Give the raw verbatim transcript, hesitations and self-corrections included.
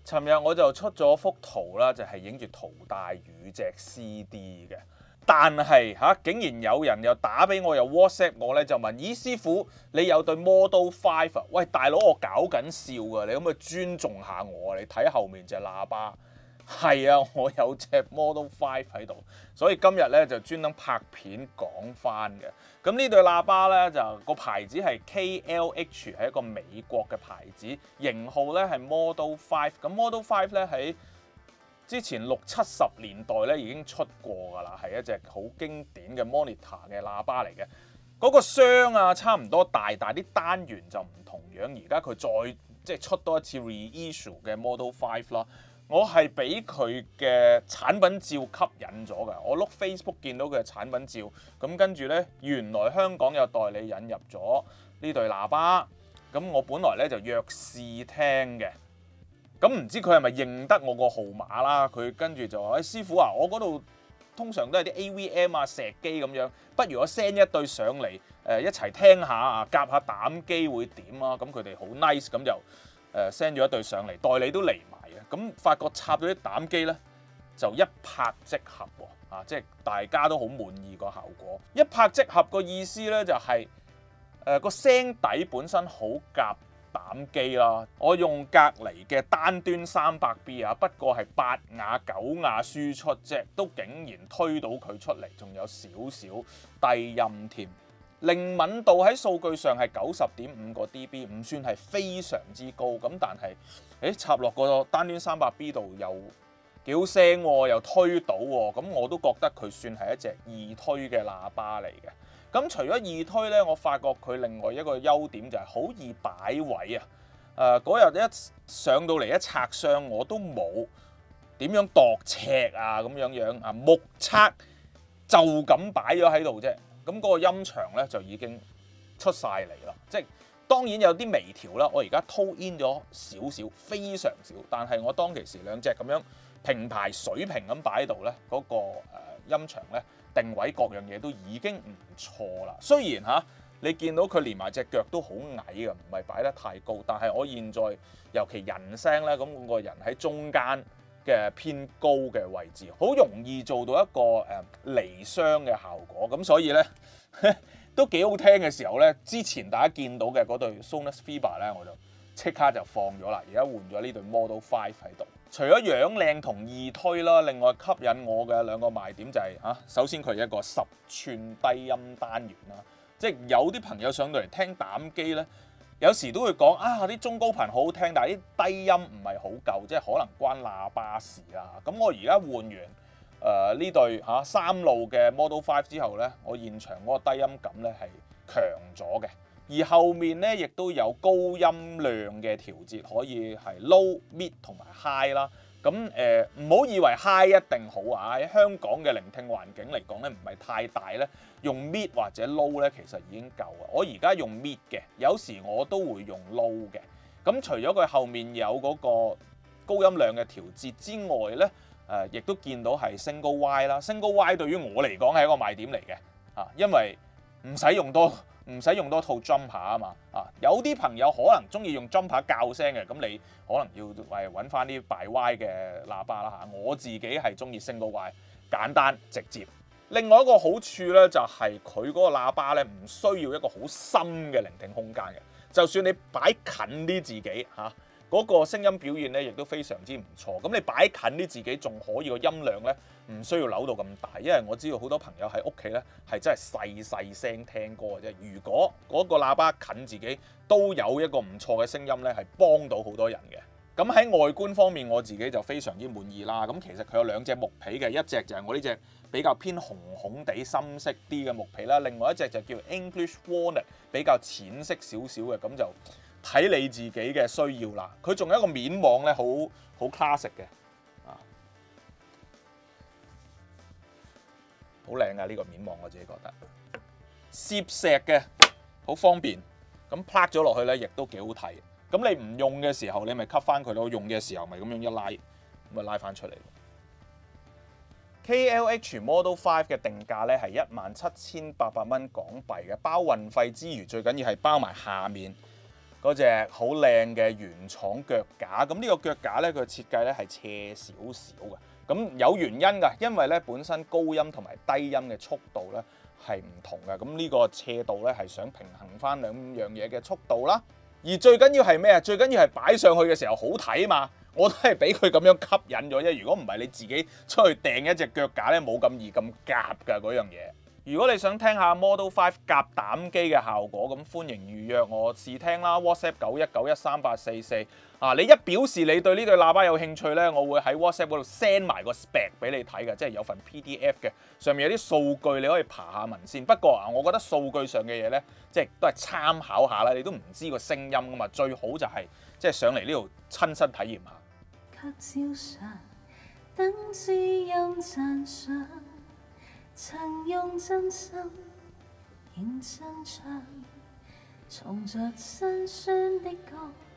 尋日我就出咗幅圖啦，就係影住陶大宇隻 C D 嘅。但係嚇、啊，竟然有人又打俾我，又 WhatsApp 我咧，就問：咦，師傅，你有對 Model Five 啊？喂，大佬，我搞緊笑㗎，你可唔可以尊重下我啊？你睇後面隻喇叭，係啊，我有隻 Model Five 喺度，所以今日咧就專登拍片講翻嘅。咁呢對喇叭咧就個牌子係 K L H， 係一個美國嘅牌子，型號咧係 Model Five。咁 Model Five 咧喺之前六七十年代咧已經出過㗎啦，係一隻好經典嘅 monitor 嘅喇叭嚟嘅。嗰、那個箱啊差唔多大，但係啲單元就唔同樣。而家佢再即係出多一次 reissue 嘅 Model Five 啦。我係俾佢嘅產品照吸引咗㗎。我碌 Facebook 見到佢嘅產品照，咁跟住咧原來香港有代理引入咗呢對喇叭，咁我本來咧就約試聽嘅。咁唔知佢係咪認得我個號碼啦？佢跟住就話：誒、哎、師傅啊，我嗰度通常都係啲 A V M 啊、石機咁樣，不如我 send 一對上嚟，誒、呃、一齊聽下啊，夾下膽機會點啊？咁佢哋好 nice，咁就誒 send 咗一對上嚟，代理都嚟埋嘅。咁發覺插咗啲膽機咧，就一拍即合喎，啊，即係大家都好滿意個效果。一拍即合個意思咧就係誒個聲底本身好夾膽機啦，我用隔離嘅單端三百 B 啊，不過係八瓦九瓦輸出啫，都竟然推到佢出嚟，仲有少少低音添。靈敏度喺數據上係九十點五個 D B， 唔算係非常之高，咁但係誒插落個單端三百 B 度又幾好聲喎，又推到喎，咁我都覺得佢算係一隻易推嘅喇叭嚟嘅。咁除咗易推咧，我發覺佢另外一個優點就係好易擺位啊！誒嗰日一上到嚟一拆箱，我都冇點樣度尺啊，咁樣樣啊，目測就咁擺咗喺度啫。咁、那、嗰個音場咧就已經出晒嚟啦。即係當然有啲微調啦，我而家 tone in 咗少少，非常少，但係我當其時兩隻咁樣平排水平咁擺喺度咧，嗰、那個、呃、音場咧。定位各樣嘢都已經唔錯啦。雖然嚇你見到佢連埋隻腳都好矮嘅，唔係擺得太高，但係我現在尤其人聲咧，咁、那個人喺中間嘅偏高嘅位置，好容易做到一個誒、呃、離雙嘅效果。咁所以咧都幾好聽嘅時候咧，之前大家見到嘅嗰對 Sonus Fiber 咧，我就即刻就放咗啦。而家換咗呢對 Model Five 喺度。除咗樣靚同易推啦，另外吸引我嘅兩個賣點就係、是、嚇，首先佢係一個十寸低音單元啦，即係有啲朋友上到嚟聽膽機咧，有時都會講啊啲中高頻好好聽，但係啲低音唔係好夠，即係可能關喇叭事啊。咁我而家換完誒呢對嚇三路嘅 Model Five 之後咧，我現場嗰個低音感咧係強咗嘅。而後面咧亦都有高音量嘅調節，可以係 low、mid 同埋 high 啦。咁誒唔好以為 high 一定好啊！喺香港嘅聆聽環境嚟講咧，唔係太大咧，用 mid 或者 low 咧其實已經夠啊。我而家用 mid 嘅，有時我都會用 low 嘅。咁除咗佢後面有嗰個高音量嘅調節之外咧，誒、呃、亦都見到係 single Y 啦。single Y 對於我嚟講係一個賣點嚟嘅啊，因為唔使用多。唔使用多套 jumper 啊嘛，啊有啲朋友可能中意用 jumper 校聲嘅，咁你可能要誒揾翻啲敗 Y 嘅喇叭啦嚇。我自己係中意 single Y， 簡單直接。另外一個好處咧就係佢嗰個喇叭咧唔需要一個好深嘅聆聽空間嘅，就算你擺近啲自己嚇，嗰個聲音表現咧亦都非常之唔錯。咁你擺近啲自己仲可以個音量咧唔需要扭到咁大，因為我知道好多朋友喺屋企咧係真係細細聲聽歌嘅啫。如果嗰個喇叭近自己都有一個唔錯嘅聲音咧，係幫到好多人嘅。咁喺外觀方面，我自己就非常之滿意啦。咁其實佢有兩隻木皮嘅，一隻就係我呢隻比較偏紅紅地深色啲嘅木皮啦，另外一隻就叫 English Walnut 比較淺色少少嘅，咁就睇你自己嘅需要啦。佢仲有一個面網咧，好好 classic 嘅，啊，好靚啊！呢個面網我自己覺得攝石嘅，好方便。咁 plug 咗落去咧，亦都幾好睇。咁你唔用嘅時候，你咪吸翻佢咯；用嘅時候，咪咁樣一拉，咁咪拉翻出嚟。K L H Model Five 嘅定價咧係一萬七千八百蚊港幣嘅，包運費之餘，最緊要係包埋下面嗰隻好靚嘅原廠腳架。咁呢個腳架咧，佢設計咧係斜少少嘅。咁有原因㗎，因為咧本身高音同埋低音嘅速度咧係唔同嘅。咁呢個斜度咧係想平衡翻兩樣嘢嘅速度啦。而最緊要係咩啊？最緊要係擺上去嘅時候好睇嘛。我都係俾佢咁樣吸引咗啫。如果唔係你自己出去訂一隻腳架咧，冇咁易咁夾㗎嗰樣嘢。如果你想聽下 Model 五夾膽機嘅效果，咁歡迎預約我試聽啦。WhatsApp 九一九一三八四四啊，你一表示你對呢對喇叭有興趣咧，我會喺 WhatsApp 嗰度 send 埋個 spec 俾你睇嘅，即係有份 P D F 嘅，上面有啲數據你可以爬下文先。不過啊，我覺得數據上嘅嘢咧，即係都係參考下啦，你都唔知個聲音噶嘛，最好就係、是、即係上嚟呢度親身體驗下。 卻照常等知音讚賞，曾用真心認真唱，從着辛酸的歌。